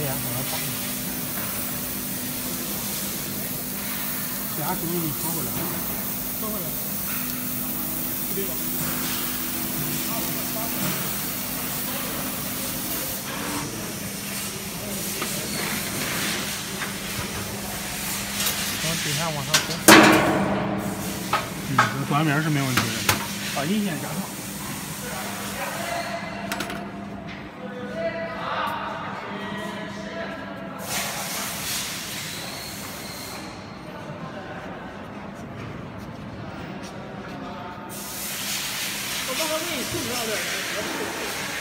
呀，往上打。 下手给你调过来，调过来，对吧？ 从底下往上走。 这断面是没问题的。把引线加上。我刚刚给你图片了，